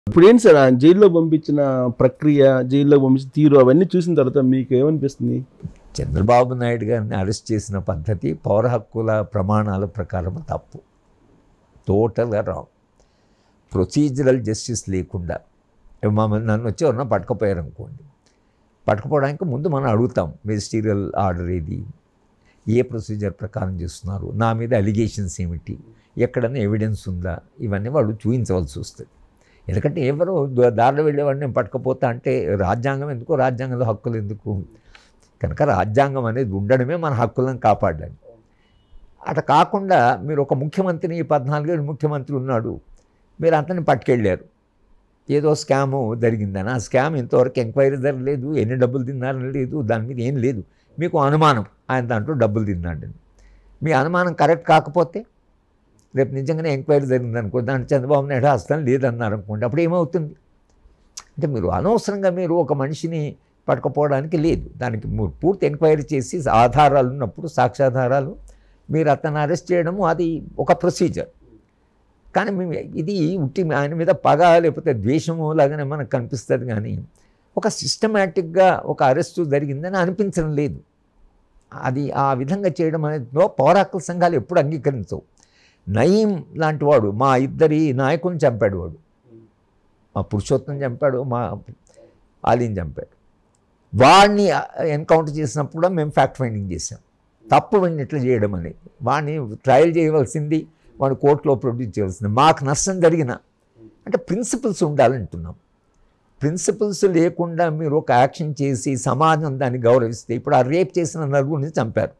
ఇప్పుడు ఏంటి సార్ జైల్లో పంపించిన ప్రక్రియ, జైల్లో పంపించిన తీరు అవన్నీ చూసిన తర్వాత మీకు ఏమనిపిస్తుంది? చంద్రబాబు నాయుడు గారిని అరెస్ట్ చేసిన పద్ధతి పౌర హక్కుల ప్రమాణాల ప్రకారం తప్పు, టోటల్గా రాంగ్. ప్రొసీజరల్ జస్టిస్ లేకుండా మమ్మల్ని నన్ను వచ్చి ఎవరన్నా పట్టుకుపోయారు అనుకోండి, పట్టుకుపోవడానికి ముందు మనం అడుగుతాం మెజిస్టీరియల్ ఆర్డర్ ఏది, ఏ ప్రొసీజర్ ప్రకారం చేస్తున్నారు, నా మీద అలిగేషన్స్ ఏమిటి, ఎక్కడన్నా ఎవిడెన్స్ ఉందా, ఇవన్నీ వాళ్ళు చూపించవలసి వస్తుంది. ఎందుకంటే ఎవరు దారిలో వెళ్ళేవాడిని నేను పట్టుకపోతా అంటే రాజ్యాంగం ఎందుకు, రాజ్యాంగంలో హక్కులు ఎందుకు? కనుక రాజ్యాంగం అనేది ఉండడమే మన హక్కులను కాపాడాలి. అట్లా కాకుండా మీరు ఒక ముఖ్యమంత్రిని, 14 ఏళ్ళు ముఖ్యమంత్రి ఉన్నాడు, మీరు అంతని పట్టుకెళ్ళారు, ఏదో స్కాము జరిగిందని. ఆ స్కామ్ ఇంతవరకు ఎంక్వైరీ జరగలేదు, ఎన్ని డబ్బులు తిన్నారని లేదు, దాని మీద ఏం లేదు. మీకు అనుమానం ఆయన దాంట్లో డబ్బులు తిన్నాడని. మీ అనుమానం కరెక్ట్ కాకపోతే రేపు నిజంగానే ఎంక్వైరీ జరిగిందనుకో, దాంట్లో చంద్రబాబు నాయుడు హస్తం లేదన్నారు అనుకోండి, అప్పుడు ఏమవుతుంది? అంటే మీరు అనవసరంగా మీరు ఒక మనిషిని పట్టుకుపోవడానికి లేదు. దానికి పూర్తి ఎంక్వైరీ చేసి ఆధారాలు ఉన్నప్పుడు, సాక్ష్యాధారాలు, మీరు అతను అరెస్ట్ చేయడము అది ఒక ప్రొసీజర్. కానీ మేము ఇది ఉట్టి ఆయన మీద పగ లేకపోతే ద్వేషము లాగానే మనకు కనిపిస్తుంది, కానీ ఒక సిస్టమేటిక్గా ఒక అరెస్టు జరిగిందని అనిపించడం లేదు. అది ఆ విధంగా చేయడం అనేది పౌర హక్కుల సంఘాలు ఎప్పుడు అంగీకరించవు. నయీం లాంటి వాడు మా ఇద్దరి నాయకులను చంపాడు, వాడు మా పురుషోత్తం చంపాడు, మా ఆలీని చంపాడు. వాడిని ఎన్కౌంటర్ చేసినప్పుడు కూడా మేము ఫ్యాక్ట్ ఫైండింగ్ చేసాం. తప్పు వాడిని ఎట్లా చేయడం అనేది, వాడిని ట్రయల్ చేయవలసింది, వాడిని కోర్టులో ప్రొడ్యూస్ చేయాల్సింది. మాకు నష్టం జరిగిన అంటే ప్రిన్సిపల్స్ ఉండాలంటున్నాం. ప్రిన్సిపల్స్ లేకుండా మీరు ఒక యాక్షన్ చేసి సమాజం దాన్ని గౌరవిస్తే, ఇప్పుడు ఆ రేప్ చేసిన నలుగురిని చంపారు,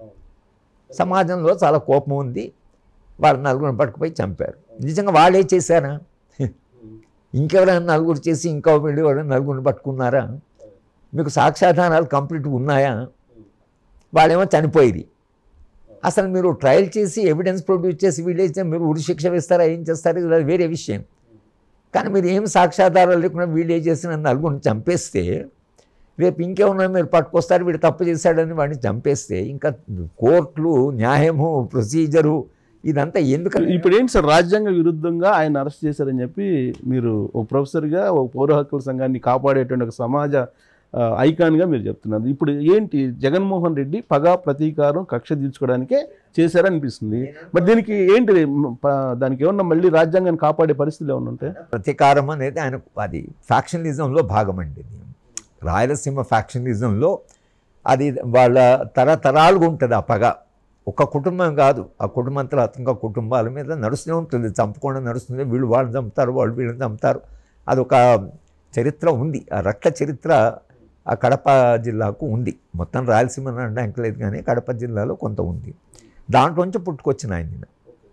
సమాజంలో చాలా కోపం ఉంది, వాళ్ళ నలుగురిని పట్టుకుపోయి చంపారు. నిజంగా వాళ్ళే చేశారా? ఇంకెవరైనా నలుగురు చేసి ఇంకా వెళ్ళి ఎవరైనా నలుగురిని పట్టుకున్నారా? మీకు సాక్ష్యాధారాలు కంప్లీట్గా ఉన్నాయా? వాళ్ళేమో చనిపోయేది. అసలు మీరు ట్రయల్ చేసి ఎవిడెన్స్ ప్రొడ్యూస్ చేసి వీళ్ళే మీరు ఉరిశిక్ష వేస్తారా, ఏం చేస్తారా, ఇది వేరే విషయం. కానీ మీరు ఏం సాక్ష్యాధారాలు లేకుండా వీళ్ళే చేసిన నలుగురిని చంపేస్తే, రేపు ఇంకేమన్నా మీరు పట్టుకొస్తారు, వీడు తప్పు చేశాడని వాడిని చంపేస్తే ఇంకా కోర్టులు, న్యాయము, ప్రొసీజరు ఇదంతా ఎందుకు? ఇప్పుడు ఏంటి సార్, రాజ్యాంగ విరుద్ధంగా ఆయన అరెస్ట్ చేశారని చెప్పి మీరు ఒక ప్రొఫెసర్గా, ఒక పౌర హక్కుల సంఘాన్ని కాపాడేటువంటి ఒక సమాజ ఐకాన్గా మీరు చెప్తున్నారు. ఇప్పుడు ఏంటి, జగన్మోహన్ రెడ్డి పగ, ప్రతీకారం, కక్ష తీర్చుకోవడానికే చేశారనిపిస్తుంది. మరి దీనికి ఏంటి, దానికి ఏమన్నా మళ్ళీ రాజ్యాంగాన్ని కాపాడే పరిస్థితులు ఏమన్నా ఉంటాయి? ప్రతీకారం అనేది ఆయన అది ఫ్యాక్షనిజంలో భాగం అండి. రాయలసీమ ఫ్యాక్షనిజంలో అది వాళ్ళ తరతరాలుగా ఉంటుంది ఆ పగ. ఒక కుటుంబం కాదు, ఆ కుటుంబంతో అతను కుటుంబాల మీద నడుస్తూనే ఉంటుంది, చంపకుండా నడుస్తుంది. వీళ్ళు వాళ్ళని చంపుతారు, వాళ్ళు వీళ్ళని చంపుతారు. అదొక చరిత్ర ఉంది, ఆ రక్త చరిత్ర ఆ కడప జిల్లాకు ఉంది. మొత్తం రాయలసీమ అనడానికి లేదు, కానీ కడప జిల్లాలో కొంత ఉంది. దాంట్లోంచి పుట్టుకొచ్చిన ఆయన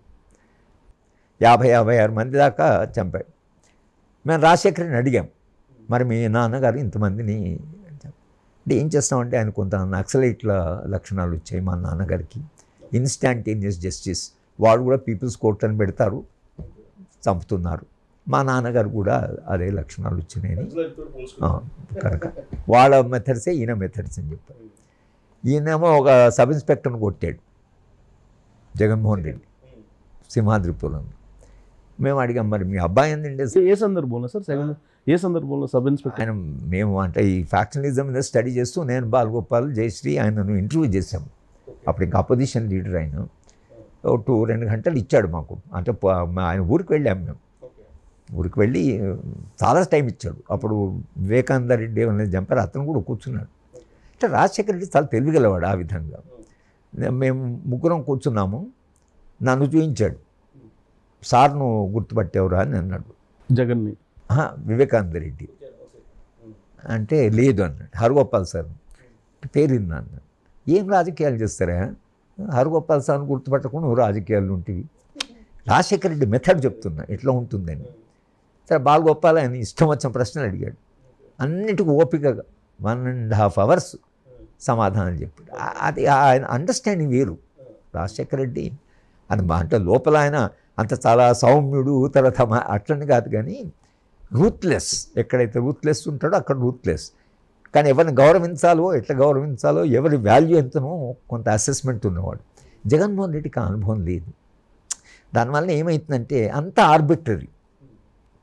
50-56 మంది దాకా చంపాడు. మేము రాజశేఖర్ని అడిగాం, మరి మీ నాన్నగారు ఇంతమందిని అంటే ఏం చేస్తామంటే, ఆయన కొంత నక్సలైట్ల లక్షణాలు వచ్చాయి మా నాన్నగారికి. ఇన్స్టాంటేనియస్ జస్టిస్, వాడు కూడా పీపుల్స్ కోర్ట్ అని పెడతారు, చంపుతున్నారు. మా నాన్నగారు కూడా అదే లక్షణాలు వచ్చినాయని కనుక వాళ్ళ మెథడ్సే ఈయన మెథడ్స్ అని చెప్పారు. ఈయనేమో ఒక సబ్ ఇన్స్పెక్టర్ని కొట్టాడు జగన్మోహన్ రెడ్డి సింహాద్రిపురంలో. మేము అడిగాం, మరి మీ అబ్బాయి ఏంటంటే ఏ సందర్భంలో సార్, ఏ సందర్భంలో సబ్ ఇన్స్పెక్టర్? ఆయన మేము అంటే ఈ ఫ్యాక్షనిజం మీద స్టడీ చేస్తూ నేను, బాలగోపాల్, జయశ్రీ ఆయనను ఇంటర్వ్యూ చేశాము. అప్పుడు ఇంకా అపోజిషన్ లీడర్ ఆయన. 2 గంటలు ఇచ్చాడు మాకు. అంటే ఆయన ఊరికి వెళ్ళాము మేము. ఊరికి వెళ్ళి చాలా టైం ఇచ్చాడు. అప్పుడు వివేకానంద రెడ్డి అనేది చంపారు, అతను కూడా కూర్చున్నాడు. అంటే రాజశేఖర రెడ్డి చాలా తెలివిగలవాడు. ఆ విధంగా మేము ముగ్గురం కూర్చున్నాము, నన్ను చూపించాడు. సార్ నువ్వు గుర్తుపట్టేవరా అని అన్నాడు. జగన్ని? వివేకానంద రెడ్డి అంటే లేదు అన్నాడు. హరగోపాల్ సార్ పేరు విన్నా అన్నాడు. ఏం రాజకీయాలు చేస్తారా, హరగోపాల్ సార్ని గుర్తుపట్టకుండా నువ్వు రాజకీయాలు ఉంటివి. రాజశేఖర రెడ్డి మెథడ్ చెప్తున్నా ఎట్లా ఉంటుందని. సరే, బాలగోపాల్ ఆయన ఇష్టం వచ్చిన ప్రశ్నలు అడిగాడు. అన్నిటికీ ఓపికగా 1.5 hours సమాధానం చెప్పాడు. అది ఆయన అండర్స్టాండింగ్ వేరు. రాజశేఖర రెడ్డి అంటే లోపల ఆయన అంత చాలా సౌమ్యుడు, తర్వాత అట్లని కాదు, కానీ రూత్లెస్. ఎక్కడైతే రూత్లెస్ ఉంటాడో అక్కడ రూత్లెస్. కానీ ఎవరిని గౌరవించాలో, ఎట్లా గౌరవించాలో, ఎవరి వాల్యూ ఎంతనో కొంత అసెస్మెంట్ ఉన్నవాడు. జగన్మోహన్ రెడ్డికి అనుభవం లేదు. దానివల్ల ఏమవుతుందంటే అంత ఆర్బిట్రరీ.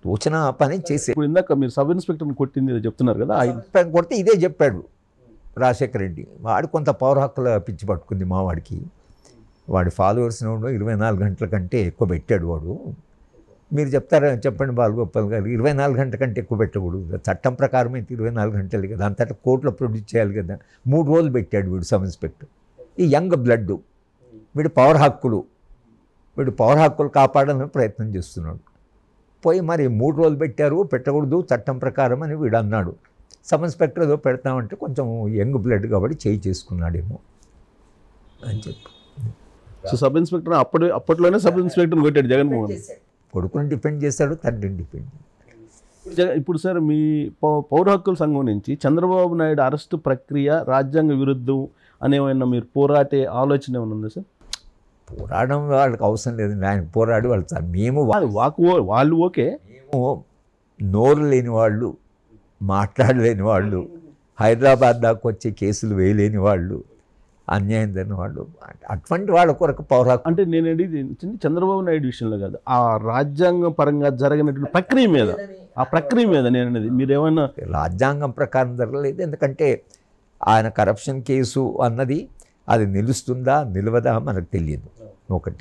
తోచిన పని చేసే. ఇప్పుడు ఇందాక మీరు సబ్ ఇన్స్పెక్టర్ని కొట్టింది ఏదో చెప్తున్నారు కదా, కొడితే ఇదే చెప్పాడు రాజశేఖర రెడ్డి. వాడు కొంత పౌర హక్కుల పిచ్చి పట్టుకుంది మా వాడికి. వాడి ఫాలోవర్స్ 24 గంటల కంటే ఎక్కువ పెట్టాడు వాడు. మీరు చెప్తారా చెప్పండి బాలగోపాల్ గారు, 24 గంటల కంటే ఎక్కువ పెట్టకూడదు. చట్టం ప్రకారం అయితే 24 గంటలు కదా, అంతటా కోర్టులో ప్రొడ్యూస్ చేయాలి కదా. 3 రోజులు పెట్టాడు వీడు సబ్ ఇన్స్పెక్టర్. ఈ యంగ్ బ్లడ్, వీడు పౌర హక్కులు కాపాడాలని ప్రయత్నం చేస్తున్నాడు. పోయి మరి 3 రోజులు పెట్టారు, పెట్టకూడదు చట్టం ప్రకారం అని వీడు అన్నాడు. సబ్ ఇన్స్పెక్టర్ ఏదో పెడతామంటే కొంచెం యంగ్ బ్లడ్ కాబట్టి చేయి చేసుకున్నాడేమో అని చెప్పి. సో సబ్ ఇన్స్పెక్టర్ అప్పట్లోనే సబ్ ఇన్స్పెక్టర్ని కొట్టాడు జగన్మోహన్. కొడుకుని డిపెండ్ చేశాడు, తండ్రిని డిపెండ్. ఇప్పుడు సార్ మీ పౌర హక్కుల సంఘం నుంచి చంద్రబాబు నాయుడు అరెస్టు ప్రక్రియ రాజ్యాంగ విరుద్ధం అనేమైనా మీరు పోరాటే ఆలోచన ఏమైనా ఉందా సార్? పోరాడడం వాళ్ళకి అవసరం లేదండి, ఆయన పోరాడి వాళ్ళు సార్. మేము వాళ్ళు ఓకే, మేము నోరు లేని వాళ్ళు, మాట్లాడలేని వాళ్ళు, హైదరాబాద్ దాకా వచ్చే కేసులు వేయలేని వాళ్ళు, అన్యాయం జరిగిన వాళ్ళు, అటువంటి వాళ్ళ కొరకు పౌర హక్కు. అంటే నేను అడిగి చంద్రబాబు నాయుడు విషయంలో కాదు, ఆ రాజ్యాంగం పరంగా జరిగినటువంటి ప్రక్రియ మీద, ఆ ప్రక్రియ మీద నేను అనేది మీరేమన్నా. రాజ్యాంగం ప్రకారం జరగలేదు, ఎందుకంటే ఆయన కరప్షన్ కేసు అన్నది అది నిలుస్తుందా నిలవదా మనకు తెలియదు. ఒకటి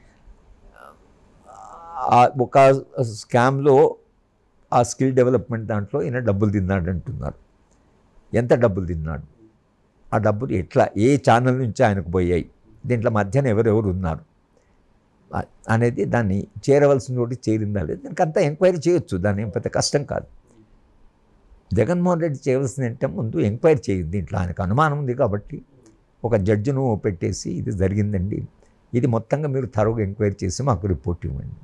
ఒక స్కామ్లో ఆ స్కిల్ డెవలప్మెంట్ దాంట్లో ఈయన డబ్బులు తిన్నాడు అంటున్నారు. ఎంత డబ్బులు తిన్నాడు, ఆ డబ్బులు ఎట్లా, ఏ ఛానల్ నుంచి ఆయనకు పోయాయి, దీంట్లో మధ్యన ఎవరెవరు ఉన్నారు అనేది దాన్ని చేరవలసిన చోటి చేరిందా లేదు, దానికి అంతా ఎంక్వైరీ చేయొచ్చు, దాన్ని ఏం పెద్ద కష్టం కాదు. జగన్మోహన్ రెడ్డి చేయవలసింది అంటే ముందు ఎంక్వైరీ చేయదు. దీంట్లో ఆయనకు అనుమానం ఉంది కాబట్టి ఒక జడ్జిను పెట్టేసి ఇది జరిగిందండి, ఇది మొత్తంగా మీరు తరువుగా ఎంక్వైరీ చేసి మాకు రిపోర్ట్ ఇవ్వండి.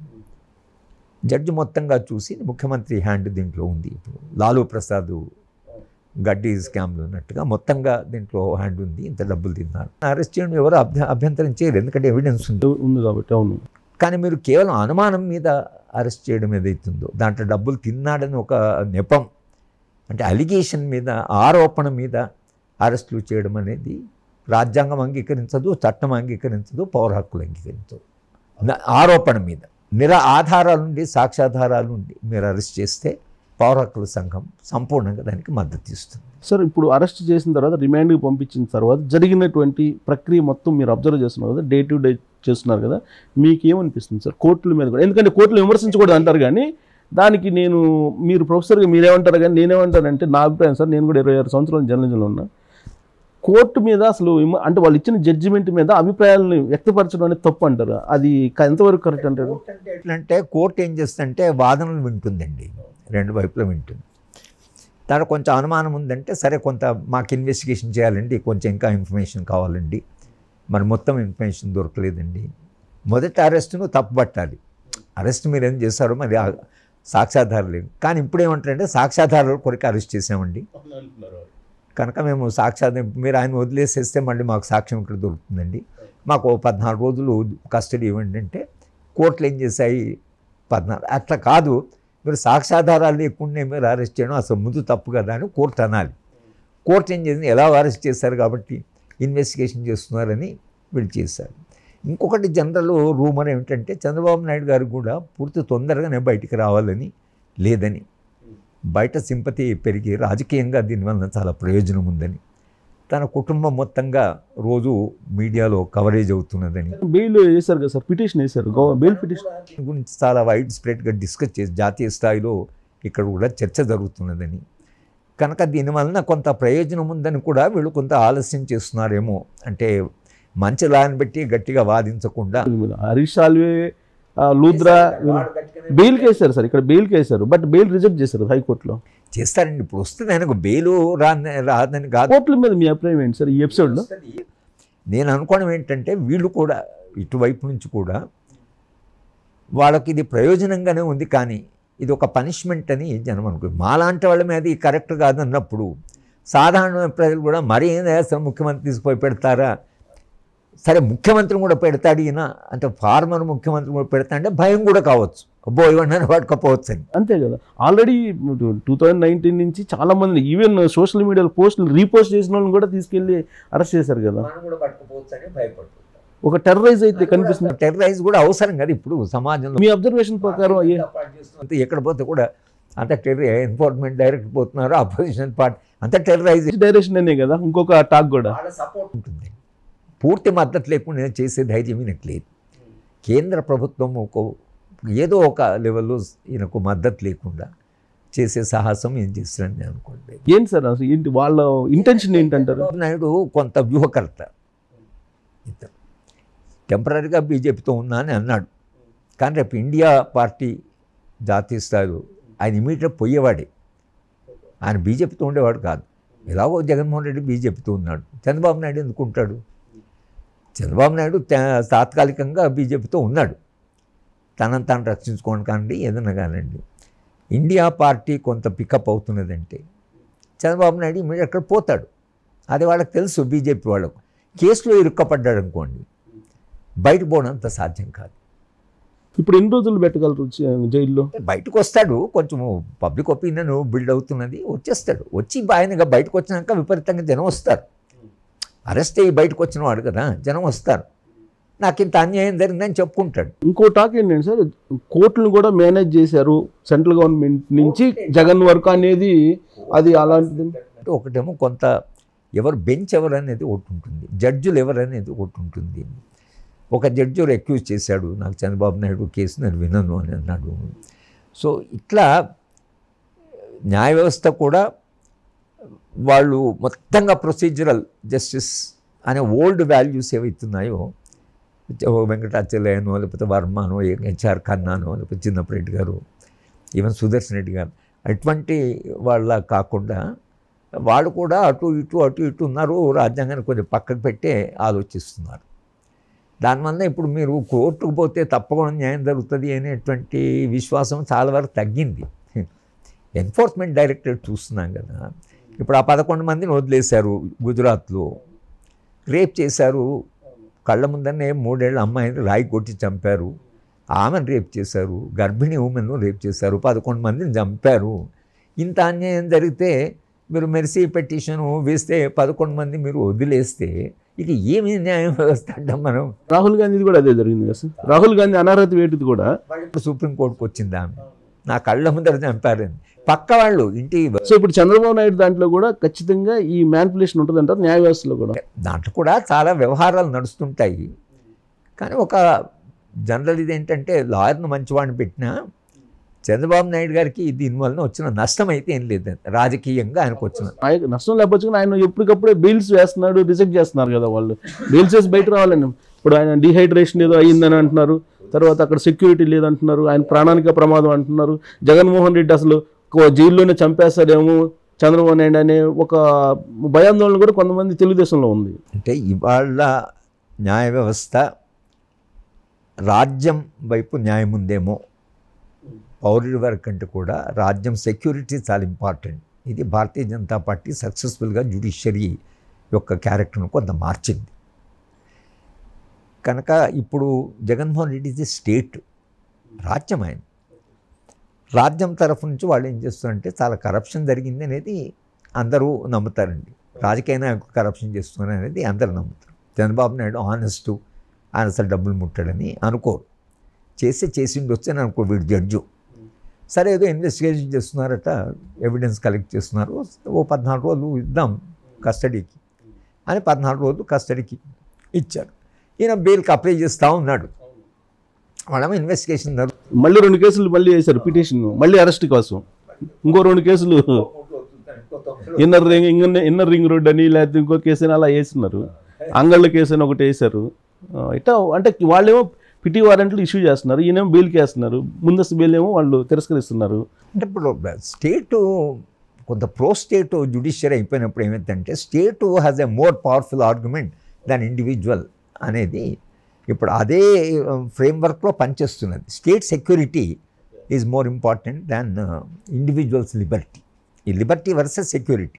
జడ్జి మొత్తంగా చూసి ముఖ్యమంత్రి హ్యాండ్ దీంట్లో ఉంది, ఇప్పుడు లాలూ ప్రసాద్ గడ్డి స్కామ్లో ఉన్నట్టుగా మొత్తంగా దీంట్లో హ్యాండ్ ఉంది, ఇంత డబ్బులు తిన్నారు. అరెస్ట్ చేయడం ఎవరు అభ్యంతరం చేయరు, ఎందుకంటే ఎవిడెన్స్ ఉంది కాబట్టి. అవును, కానీ మీరు కేవలం అనుమానం మీద అరెస్ట్ చేయడం ఏదైతుందో, దాంట్లో డబ్బులు తిన్నాడని ఒక నెపం, అంటే అలిగేషన్ మీద, ఆరోపణ మీద అరెస్టులు చేయడం అనేది రాజ్యాంగం అంగీకరించదు, చట్టం అంగీకరించదు, పౌర హక్కులు అంగీకరించదు. ఆరోపణ మీద ఆధారాలు ఉండి, సాక్ష్యాధారాలు ఉండి మీరు అరెస్ట్ చేస్తే పౌర హక్కుల సంఘం సంపూర్ణంగా దానికి మద్దతు ఇస్తుంది. సార్ ఇప్పుడు అరెస్ట్ చేసిన తర్వాత రిమాండ్కి పంపించిన తర్వాత జరిగినటువంటి ప్రక్రియ మొత్తం మీరు అబ్జర్వ్ చేస్తున్నారు కదా, డే టు డే చేస్తున్నారు కదా, మీకు ఏమనిపిస్తుంది సార్ కోర్టుల మీద కూడా? ఎందుకంటే కోర్టులు విమర్శించకూడదు అంటారు, కానీ దానికి మీరు ప్రొఫెసర్గా మీరేమంటారు, కానీ నేనేమంటానంటే నా అభిప్రాయం సార్, నేను కూడా 26 సంవత్సరాల జర్నలిజంలో ఉన్నా, కోర్టు మీద అసలు అంటే వాళ్ళు ఇచ్చిన జడ్జిమెంట్ మీద అభిప్రాయాలను వ్యక్తపరచడం అనేది తప్పు అంటారు, అది ఎంతవరకు కరెక్ట్ అంటారు? ఎట్లంటే కోర్టు ఏం చేస్తుందంటే వాదనలు వింటుందండి, రెండు వైపులా వింటుంది. దాంట్లో కొంచెం అనుమానం ఉందంటే సరే కొంత మాకు ఇన్వెస్టిగేషన్ చేయాలండి, కొంచెం ఇంకా ఇన్ఫర్మేషన్ కావాలండి, మరి మొత్తం ఇన్ఫర్మేషన్ దొరకలేదండి, మొదటి అరెస్టును తప్పుపట్టాలి. అరెస్ట్ మీరు ఏం చేస్తారో మరి సాక్ష్యాధారాలు లేవు, కానీ ఇప్పుడు ఏమంటారంటే సాక్ష్యాధారాల కొరకు అరెస్ట్ చేసామండి కనుక మేము మీరు ఆయన వదిలేసేస్తే మళ్ళీ మాకు సాక్ష్యం ఇక్కడ దొరుకుతుందండి, మాకు 14 రోజులు కస్టడీ ఇవ్వండి అంటే కోర్టులు ఏం చేశాయి 14. అట్లా కాదు, మీరు సాక్ష్యాధారాలు లేకుండా మీరు అరెస్ట్ చేయడం అసలు ముందు తప్పు కదా అని కోర్టు అనాలి. కోర్టు ఏం చేసింది, ఎలా అరెస్ట్ చేశారు కాబట్టి ఇన్వెస్టిగేషన్ చేస్తున్నారని వీళ్ళు చేశారు. ఇంకొకటి జనరల్ రూమర్ ఏమిటంటే చంద్రబాబు నాయుడు గారు కూడా పూర్తి తొందరగానే బయటికి రావాలని లేదని, బయట సింపతి పెరిగి రాజకీయంగా దీనివల్ల చాలా ప్రయోజనం ఉందని, తన కుటుంబం మొత్తంగా రోజు మీడియాలో కవరేజ్ అవుతున్నదని. బెయిల్ వేశారు కదా సార్, పిటిషన్ వేశారు, బెయిల్ పిటిషన్ గురించి చాలా వైడ్ స్ప్రెడ్గా డిస్కస్ చేసి జాతీయ స్థాయిలో ఇక్కడ కూడా చర్చ జరుగుతున్నదని, కనుక దీనివలన కొంత ప్రయోజనం ఉందని కూడా వీళ్ళు కొంత ఆలస్యం చేస్తున్నారేమో, అంటే మంచి లాని బట్టి గట్టిగా వాదించకుండా. హరీష్ సాల్వే, లూద్రా బెయిల్కి వేశారు సార్, ఇక్కడ బెయిల్కి వేశారు, బట్ బెయిల్ రిజెక్ట్ చేశారు హైకోర్టులో. చేస్తారండి, ఇప్పుడు వస్తుంది ఆయనకు బెయిల్ రాదని కాదు. కోర్టుల మీద మీ అభిప్రాయం ఏంటి సార్ ఈ ఎపిసోడ్లో? నేను అనుకోవడం ఏంటంటే వీళ్ళు కూడా ఇటువైపు నుంచి కూడా వాళ్ళకి ఇది ప్రయోజనంగానే ఉంది, కానీ ఇది ఒక పనిష్మెంట్ అని జనం అనుకో. మాలాంటి వాళ్ళ మీద ఇది కరెక్ట్ కాదన్నప్పుడు సాధారణ ప్రజలు కూడా మరీ ఏం చేస్తారు, ముఖ్యమంత్రి తీసుకుపోయి పెడతారా, సరే ముఖ్యమంత్రి కూడా పెడతాడు ఈయన అంటే, ఫార్మర్ ముఖ్యమంత్రి కూడా పెడతా అంటే భయం కూడా కావచ్చు, అబ్బో ఇవన్నీ పట్టుకపోవచ్చు అని. అంతే కదా, ఆల్రెడీ 2019 నుంచి చాలామంది ఈవెన్ సోషల్ మీడియాలో పోస్టులు రీపోస్ట్ చేసిన వాళ్ళని కూడా తీసుకెళ్ళి అరెస్ట్ చేశారు కదా, కూడా పట్టుకపోవచ్చు అని భయపడుతుంది. ఒక టెర్రరైజ్ అయితే కనిపిస్తుంది. టెర్రరైజ్ కూడా అవసరం కదా ఇప్పుడు సమాజంలో. మీ అబ్జర్వేషన్ ప్రకారం ఎక్కడ పోతే కూడా అంత ఎన్ఫోర్స్మెంట్ డైరెక్ట్ పోతున్నారు, అపోజిషన్ పార్టీ అంత టెర్రరైజ్ డైరెక్షన్ అనే కదా ఇంకొక టాక్ కూడా సపోర్ట్ ఉంటుంది. పూర్తి మద్దతు లేకుండా చేసే ధైర్యం ఈయనకు లేదు. కేంద్ర ప్రభుత్వం ఏదో ఒక లెవెల్లో ఈయనకు మద్దతు లేకుండా చేసే సాహసం ఏం చేస్తున్నాను నేను అనుకోండి. ఏంటి సార్ అసలు ఏంటి వాళ్ళ ఇంటెన్షన్ ఏంటంటారు? నాయుడు కొంత వ్యూహకర్త, టెంపరీగా బీజేపీతో ఉన్నా అని అన్నాడు. కానీ రేపు ఇండియా పార్టీ జాతీయ స్థాయిలో ఆయన ఇమీడియట్గా పోయేవాడే. ఆయన బీజేపీతో ఉండేవాడు కాదు. ఎలాగో జగన్మోహన్ రెడ్డి బీజేపీతో ఉన్నాడు, చంద్రబాబు నాయుడు ఎందుకు ఉంటాడు? చంద్రబాబు నాయుడు తాత్కాలికంగా బీజేపీతో ఉన్నాడు, తనను తాను రక్షించుకోండి కానివ్వండి ఏదన్నా కానివ్వండి. ఇండియా పార్టీ కొంత పికప్ అవుతున్నదంటే చంద్రబాబు నాయుడు ఇమీడియట్ అక్కడ పోతాడు. అది వాళ్ళకి తెలుసు. బీజేపీ వాళ్ళకు కేసులో ఇరుక్కపడ్డాడు అనుకోండి, బయట పోవడం అంత సాధ్యం కాదు. ఇప్పుడు ఎన్ని రోజులు పెట్టగలరు జైల్లో? బయటకు వస్తాడు, కొంచెం పబ్లిక్ ఒపీనియన్ బిల్డ్ అవుతున్నది, వచ్చేస్తాడు. వచ్చి ఆయనగా బయటకు వచ్చినాక విపరీతంగా జనం వస్తారు. అరెస్ట్ అయ్యి బయటకు వచ్చిన వాడు కదా, జనం వస్తారు. నాకు ఇంత అన్యాయం జరిగిందని చెప్పుకుంటాడు. ఇంకో టాక్ ఏంటంటే సార్, కోర్టును కూడా మేనేజ్ చేశారు సెంట్రల్ గవర్నమెంట్ నుంచి జగన్ వరకు అనేది, అది అలాంటిది. ఒకటేమో కొంత ఎవరు బెంచ్ ఎవరు అనేది ఒకటి ఉంటుంది, జడ్జులు ఎవరు అనేది ఒకటి ఉంటుంది. ఒక జడ్జి అక్యూజ్ చేశాడు, నాకు చంద్రబాబు నాయుడు కేసు నేను వినను అని అన్నాడు. సో ఇట్లా న్యాయ వ్యవస్థ కూడా వాళ్ళు మొత్తంగా ప్రొసీజరల్ జస్టిస్ అనే ఓల్డ్ వాల్యూస్ ఏవైతున్నాయో, వెంకటాచలయనో లేకపోతే వర్మనో హెచ్ఆర్ ఖన్నానో లేకపోతే చిన్నప్పరెడ్డి గారు, ఈవెన్ సుదర్శన్ రెడ్డి గారు, అటువంటి వాళ్ళ కాకుండా వాళ్ళు కూడా అటు ఇటు ఉన్నారు. రాజ్యాంగాన్ని కొంచెం పక్కకు పెట్టే ఆలోచిస్తున్నారు. దానివల్ల ఇప్పుడు మీరు కోర్టుకు పోతే తప్పకుండా న్యాయం జరుగుతుంది అనేటువంటి విశ్వాసం చాలా వరకు తగ్గింది. ఎన్ఫోర్స్మెంట్ డైరెక్టరేట్ చూస్తున్నాం కదా, ఇప్పుడు ఆ 11 మందిని వదిలేశారు. గుజరాత్లో రేప్ చేశారు, కళ్ళ ముందరనే 3 ఏళ్ల అమ్మాయిని రాయి కొట్టి చంపారు. ఆమెను రేప్ చేశారు, గర్భిణీ ఉమెన్ను రేప్ చేశారు, 11 మందిని చంపారు. ఇంత అన్యాయం జరిగితే మీరు మెర్సీ పెటిషన్ వేస్తే 11 మంది మీరు వదిలేస్తే ఇక ఏమి న్యాయం వ్యవస్థ అంటాం మనం? రాహుల్ గాంధీది కూడా అదే జరిగింది కదా సార్. రాహుల్ గాంధీ అనర్హత వేటిది కూడా ఇప్పుడు సుప్రీంకోర్టుకు వచ్చింది. ఆమె నా కళ్ళ ముందర చంపారని పక్క వాళ్ళు ఇంటి. సో ఇప్పుడు చంద్రబాబు నాయుడు దాంట్లో కూడా ఖచ్చితంగా ఈ మ్యానిపులేషన్ ఉంటుంది అంటారు న్యాయ వ్యవస్థలో కూడా. దాంట్లో కూడా చాలా వ్యవహారాలు నడుస్తుంటాయి. కానీ ఒక జనరల్ ఇది ఏంటంటే, లాయర్ను మంచివాడిని పెట్టినా చంద్రబాబు నాయుడు గారికి దీనివల్ల వచ్చిన నష్టం అయితే ఏం లేదు. రాజకీయంగా ఆయనకు వచ్చిన నష్టం లేకపోతే ఆయన ఎప్పటికప్పుడే బెయిల్స్ వేస్తున్నాడు, రిజెక్ట్ చేస్తున్నారు కదా వాళ్ళు. బెయిల్స్ వేసి బయట రావాలని. ఇప్పుడు ఆయన డిహైడ్రేషన్ ఏదో అయ్యిందని అంటున్నారు, తర్వాత అక్కడ సెక్యూరిటీ లేదంటున్నారు, ఆయన ప్రాణానికి ప్రమాదం అంటున్నారు. జగన్మోహన్ రెడ్డి అసలు జైల్లోనే చంపేస్తాడేమో చంద్రబాబు నాయుడు అనే ఒక భయాందోళన కూడా కొంతమంది తెలుగుదేశంలో ఉంది. అంటే ఇవాళ న్యాయ వ్యవస్థ రాజ్యం వైపు న్యాయం ఉందేమో, పౌరుడి వరకు కంటే కూడా రాజ్యం సెక్యూరిటీ చాలా ఇంపార్టెంట్. ఇది భారతీయ జనతా పార్టీ సక్సెస్ఫుల్గా జ్యుడిషియరీ యొక్క క్యారెక్టర్ను కొంత మార్చింది. కనుక ఇప్పుడు జగన్మోహన్ రెడ్డి ఇది స్టేట్, రాజ్యం ఆయన. రాజ్యం తరఫు నుంచి వాళ్ళు ఏం చేస్తున్నారంటే చాలా కరప్షన్ జరిగింది అనేది అందరూ నమ్ముతారండి. రాజకీయ నాయకులు కరప్షన్ చేస్తున్నారు అనేది అందరూ నమ్ముతారు. చంద్రబాబు నాయుడు ఆనెస్టు, ఆయన అసలు డబ్బులు ముట్టాడని అనుకోరు. చేసిండు వచ్చని అనుకో వీడు జడ్జు. సరే ఏదో ఇన్వెస్టిగేషన్ చేస్తున్నారట, ఎవిడెన్స్ కలెక్ట్ చేస్తున్నారు, ఓ 14 రోజులు ఇద్దాం కస్టడీకి అని 14 రోజులు కస్టడీకి ఇచ్చారు. ఈయన బెయిల్కి అప్లై చేస్తూ ఉన్నాడు. వాళ్ళేమో ఇన్వెస్టిగేషన్ మళ్ళీ 2 కేసులు మళ్ళీ వేశారు పిటిషన్, మళ్ళీ అరెస్ట్ కోసం ఇంకో 2 కేసులు, ఇన్నర్ రింగ్ రోడ్ అని, లేకపోతే ఇంకో కేసు అని అలా వేస్తున్నారు. అంగళ్ళ కేసు అని ఒకటి వేశారు. ఇట్లా అంటే వాళ్ళేమో పిటి వారెంట్లు ఇష్యూ చేస్తున్నారు, ఈయనేమో బెయిల్కి వేస్తున్నారు. ముందస్తు బెయిల్ ఏమో వాళ్ళు తిరస్కరిస్తున్నారు. అంటే ఇప్పుడు స్టేటు కొంత ప్రో స్టేట్ జ్యుడిషియరీ అయిపోయినప్పుడు ఏమైందంటే, state has a more powerful argument than individual అనేది ఇప్పుడు అదే ఫ్రేమ్వర్క్లో పనిచేస్తున్నది. State security is more important than individual's liberty. ఈ లిబర్టీ వర్సెస్ సెక్యూరిటీ.